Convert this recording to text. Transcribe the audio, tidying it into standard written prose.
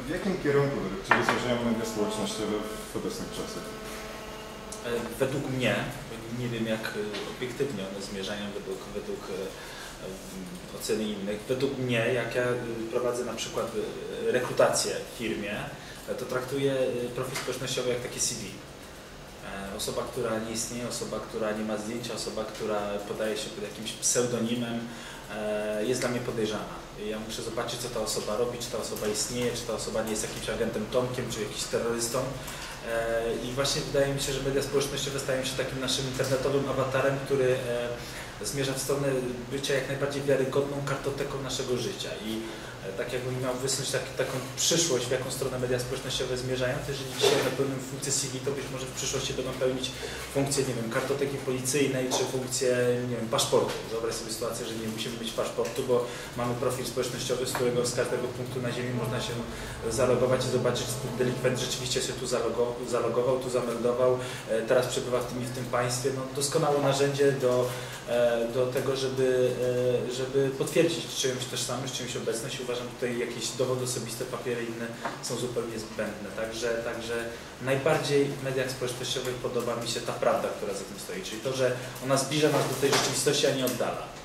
W jakim kierunku według Ciebie zmierzają media społecznościowe w obecnych czasach? Według mnie, nie wiem jak obiektywnie one zmierzają według oceny innych, według mnie, jak ja prowadzę na przykład rekrutację w firmie, to traktuję profil społecznościowy jak takie CV. Osoba, która nie istnieje, osoba, która nie ma zdjęcia, osoba, która podaje się pod jakimś pseudonimem, jest dla mnie podejrzana. Ja muszę zobaczyć, co ta osoba robi, czy ta osoba istnieje, czy ta osoba nie jest jakimś agentem Tomkiem, czy jakimś terrorystą. I właśnie wydaje mi się, że media społecznościowe stają się takim naszym internetowym awatarem, który zmierza w stronę bycia jak najbardziej wiarygodną kartoteką naszego życia. I tak jakbym miał wysnuć taką przyszłość, w jaką stronę media społecznościowe zmierzają, to jeżeli dzisiaj pełnią funkcję CV, to być może w przyszłości będą pełnić funkcję, nie wiem, kartoteki policyjnej, czy funkcję, nie wiem, paszportu. Wyobraź sobie sytuację, że nie musimy mieć paszportu, bo mamy profil społecznościowy, z którego z każdego punktu na ziemi można się zalogować i zobaczyć, czy ten delikwent rzeczywiście się tu zalogował, tu zameldował, teraz przebywa w tym i w tym państwie. No, doskonałe narzędzie do tego, żeby potwierdzić czyjąś tożsamość, czyjąś obecność. Uważam, że tutaj jakieś dowody osobiste, papiery inne są zupełnie zbędne. Także najbardziej w mediach społecznościowych podoba mi się ta prawda, która za tym stoi, czyli to, że ona zbliża nas do tej rzeczywistości, a nie oddala.